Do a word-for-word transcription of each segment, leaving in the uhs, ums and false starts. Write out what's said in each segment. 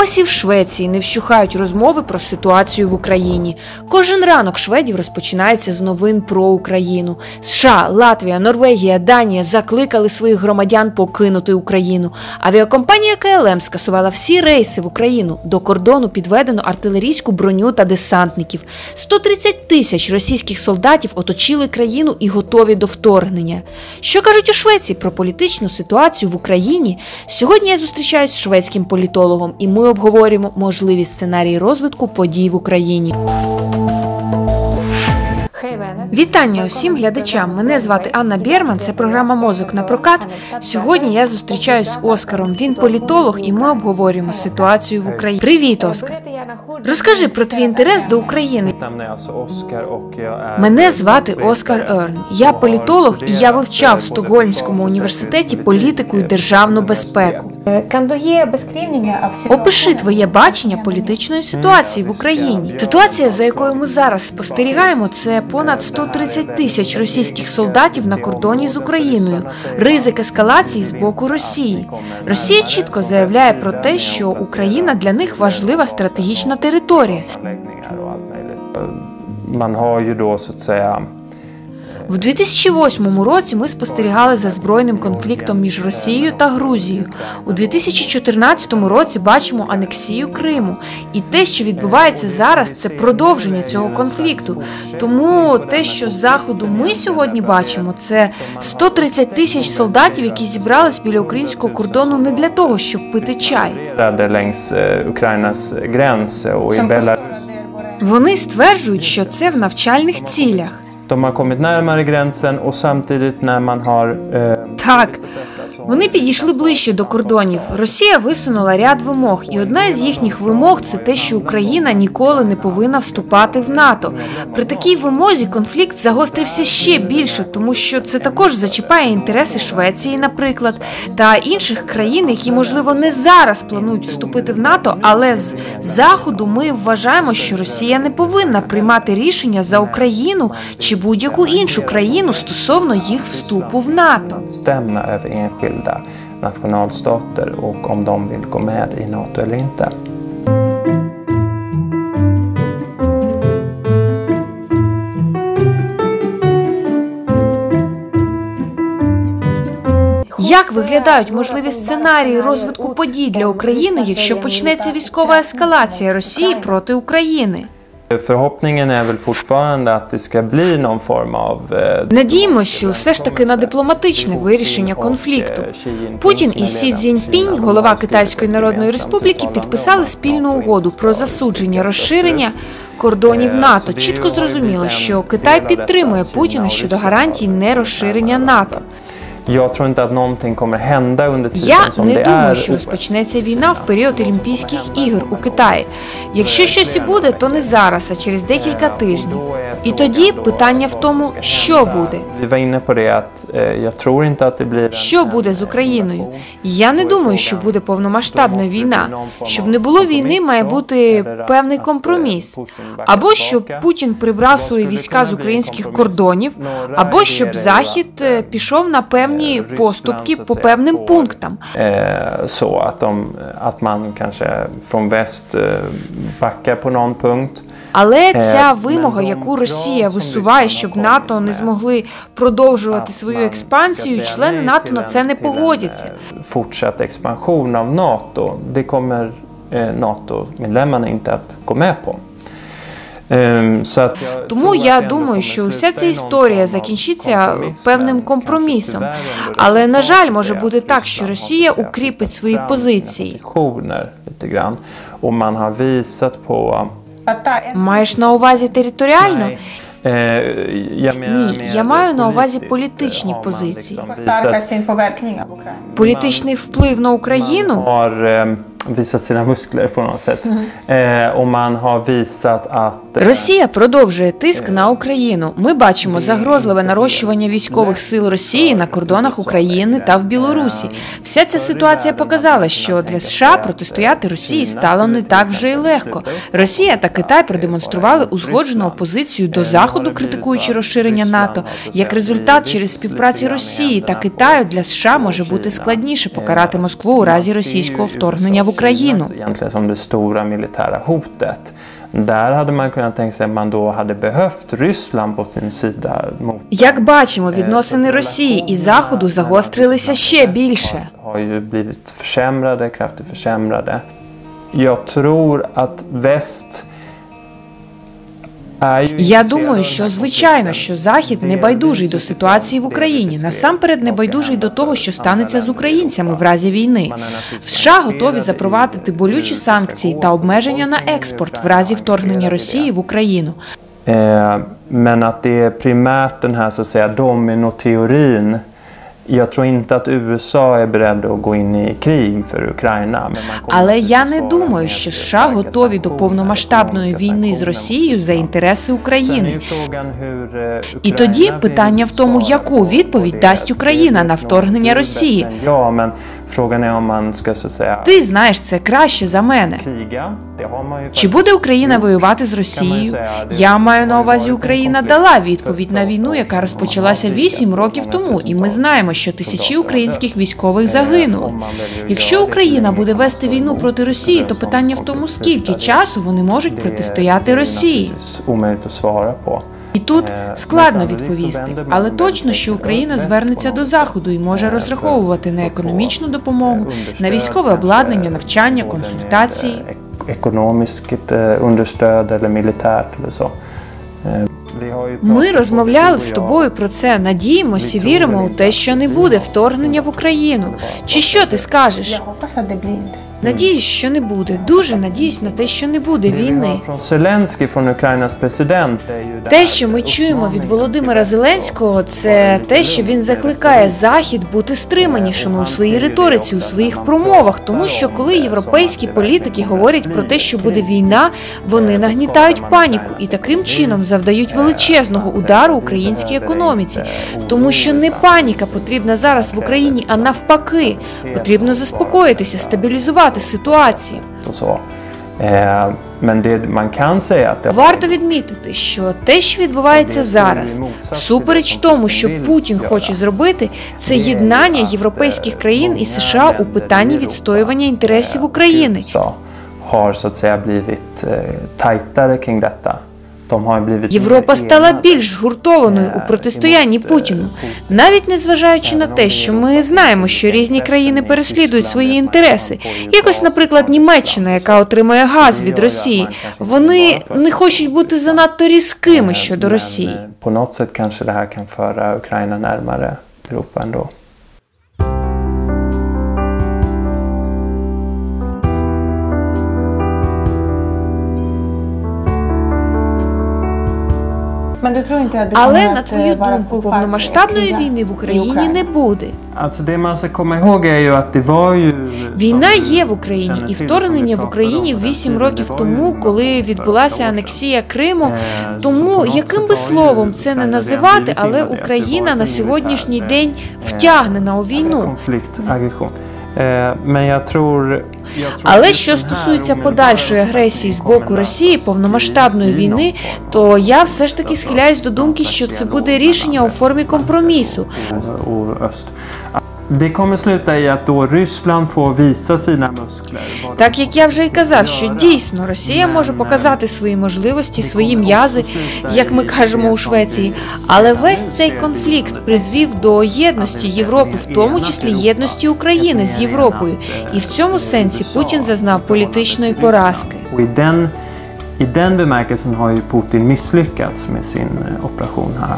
ось і в Швеції не вщухають розмови про ситуацію в Україні. Кожен ранок шведів розпочинається з новин про Україну. США, Латвія, Норвегія, Данія закликали своїх громадян покинути Україну. Авіакомпанія Ке Ел Ем скасувала всі рейси в Україну. До кордону підведено артилерійську броню та десантників. сто тридцять тисяч російських солдатів оточили країну і готові до вторгнення. Що кажуть у Швеції про політичну ситуацію в Україні? Сьогодні я зустрічаюсь з шведським політологом, і ми обговорюємо можливі сценарії розвитку подій в Україні. Вітання усім глядачам. Мене звати Анна Берман, це програма «Мозок на прокат». Сьогодні я зустрічаюсь з Оскаром. Він політолог, і ми обговорюємо ситуацію в Україні. Привіт, Оскар. Розкажи про твій інтерес до України. Мене звати Оскар Ерн. Я політолог, і я вивчав в Стокгольмському університеті політику і державну безпеку. Опиши твоє бачення політичної ситуації в Україні. Ситуація, за якою ми зараз спостерігаємо, це понад сто тридцять тисяч російських солдатів на кордоні з Україною. Ризик ескалації з боку Росії. Росія чітко заявляє про те, що Україна для них важлива стратегічна територія. В дві тисячі восьмому році ми спостерігали за збройним конфліктом між Росією та Грузією. У дві тисячі чотирнадцятому році бачимо анексію Криму. І те, що відбувається зараз, це продовження цього конфлікту. Тому те, що з Заходу ми сьогодні бачимо, це сто тридцять тисяч солдатів, які зібрались біля українського кордону не для того, щоб пити чай. Вони стверджують, що це в навчальних цілях. De har kommit närmare gränsen och samtidigt när man har... Так, вони підійшли ближче до кордонів. Росія висунула ряд вимог, і одна з їхніх вимог – це те, що Україна ніколи не повинна вступати в НАТО. При такій вимозі конфлікт загострився ще більше, тому що це також зачіпає інтереси Швеції, наприклад, та інших країн, які, можливо, не зараз планують вступити в НАТО, але з Заходу ми вважаємо, що Росія не повинна приймати рішення за Україну чи будь-яку іншу країну стосовно їх вступу в НАТО. nationalstater och om de vill gå med i NATO eller inte. Як виглядають можливі сценарії розвитку подій для України, якщо почнеться військова ескалація Росії проти України? Надіємося все ж таки на дипломатичне вирішення конфлікту. Путін і Сі Цзіньпінь, голова Китайської Народної Республіки, підписали спільну угоду про засудження розширення кордонів НАТО. Чітко зрозуміло, що Китай підтримує Путіна щодо гарантій нерозширення НАТО. Я не думаю, що розпочнеться війна в період Олімпійських ігор у Китаї. Якщо щось і буде, то не зараз, а через декілька тижнів. І тоді питання в тому, що буде. Що буде з Україною? Я не думаю, що буде повномасштабна війна. Щоб не було війни, має бути певний компроміс. Або щоб Путін прибрав свої війська з українських кордонів, або щоб Захід пішов на певні поступки по певним пунктам. Але ця вимога, яку Росія висуває, щоб НАТО не змогли продовжувати свою експансію, члени НАТО на це не погодяться. Fortsatt expansion av NATO, det kommer NATO-medlemmarna inte att gå med på. Тому я думаю, що вся ця історія закінчиться певним компромісом. Але, на жаль, може бути так, що Росія укріпить свої позиції. Маєш на увазі територіально? Ні, я маю на увазі політичні позиції. Політичний вплив на Україну? visat sina muskler på något sätt. Och man har visat att Росія продовжує тиск на Україну. Ми бачимо загрозливе нарощування військових сил Росії на кордонах України та в Білорусі. Вся ця ситуація показала, що для США протистояти Росії стало не так вже й легко. Росія та Китай продемонстрували узгоджену опозицію до Заходу, критикуючи розширення НАТО. Як результат, через співпраці Росії та Китаю для США може бути складніше покарати Москву у разі російського вторгнення в Україну. Україну. Egentligen som det stora militära hotet. Där hade man kunnat tänka sig att man då hade behövt Ryssland på sin sida mot. Як бачимо, відносини Росії і Заходу загострилися ще більше. Har ju blivit försämrade, kraftigt försämrade. Jag tror att väst. Я думаю, що звичайно, що Захід не байдужий до ситуації в Україні, насамперед не байдужий до того, що станеться з українцями в разі війни. В США готові запровадити болючі санкції та обмеження на експорт в разі вторгнення Росії в Україну. Men att det är primärt den här så att säga dominoteorin. Jag tror inte att U S A är beredd att gå in i krig för Ukraina. Але я не думаю, що США готові до повномасштабної війни з Росією за інтереси України. І тоді питання в тому, яку відповідь дасть Україна на вторгнення Росії. Ти знаєш це краще за мене. Чи буде Україна воювати з Росією? Я маю на увазі, Україна дала відповідь на війну, яка розпочалася вісім років тому, і ми знаємо, що тисячі українських військових загинули. Якщо Україна буде вести війну проти Росії, то питання в тому, скільки часу вони можуть протистояти Росії. І тут складно відповісти, але точно, що Україна звернеться до Заходу і може розраховувати на економічну допомогу, на військове обладнання, навчання, консультації. Ekonomiskt understöd eller militärt eller så. Ми розмовляли з тобою про це, надіємося, віримо у те, що не буде вторгнення в Україну. Чи що ти скажеш? Надіюсь, що не буде. Дуже надіюсь на те, що не буде війни. Те, що ми чуємо від Володимира Зеленського, це те, що він закликає Захід бути стриманішими у своїй риториці, у своїх промовах. Тому що коли європейські політики говорять про те, що буде війна, вони нагнітають паніку і таким чином завдають величезного удару українській економіці. Тому що не паніка потрібна зараз в Україні, а навпаки. Потрібно заспокоїтися, стабілізувати ситуацію. Варто відмітити, що те, що відбувається зараз, всупереч тому, що Путін хоче зробити, це єднання європейських країн і США у питанні відстоювання інтересів України. Європа стала більш згуртованою у протистоянні Путіну, навіть незважаючи на те, що ми знаємо, що різні країни переслідують свої інтереси. Якось, наприклад, Німеччина, яка отримує газ від Росії, вони не хочуть бути занадто різкими щодо Росії. Але, на твою думку, повномасштабної війни в Україні не буде. Війна є в Україні, і вторгнення в Україні вісім років тому, коли відбулася анексія Криму. Тому, яким би словом це не називати, але Україна на сьогоднішній день втягнена у війну. Але що стосується подальшої агресії з боку Росії, повномасштабної війни, то я все ж таки схиляюсь до думки, що це буде рішення у формі компромісу. Так як я вже й казав, що дійсно Росія може показати свої можливості, свої м'язи, як ми кажемо у Швеції, але весь цей конфлікт призвів до єдності Європи, в тому числі єдності України з Європою. І в цьому сенсі Путін зазнав політичної поразки. I den bemärkelsen har ju Putin misslyckats med sin operation här.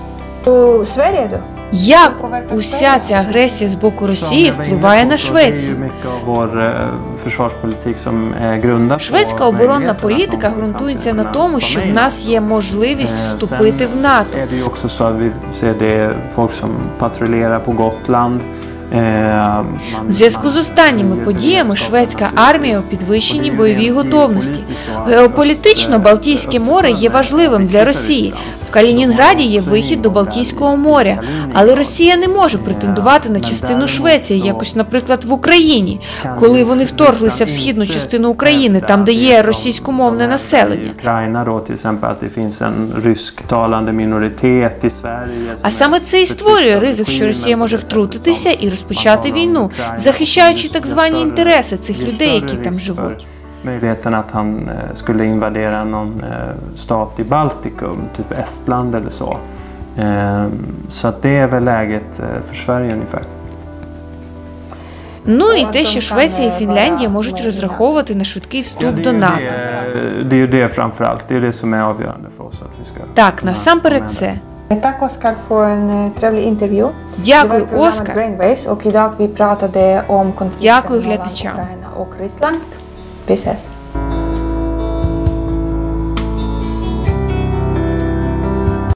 Як уся ця агресія з боку Росії впливає на Швецію? Шведська оборонна політика ґрунтується на тому, що в нас є можливість вступити в НАТО. У зв'язку з останніми подіями шведська армія у підвищеній бойовій готовності. Геополітично Балтійське море є важливим для Росії. В Калінінграді є вихід до Балтійського моря, але Росія не може претендувати на частину Швеції, якось, наприклад, в Україні, коли вони вторглися в східну частину України, там, де є російськомовне населення. А саме це і створює ризик, що Росія може втрутитися і розпочати війну, захищаючи так звані інтереси цих людей, які там живуть. Möjligheten att han skulle invadera någon stat i Baltikum, typ Estland eller så. Så att det är väl läget för Sverige ungefär. Ну і те, що Швеція і Фінляндія можуть розраховувати на швидкий вступ до НАТО. Det är ju det framför allt, det är det som är avgörande för oss att vi ska. Так, насамперед це. Tack Oskar för en trevlig intervju. Дякую, Оскар. Brainwaves, och idag vi pratade om konflikten Дякую mellan глядачам. Ukraina och Ryssland. Vi ses.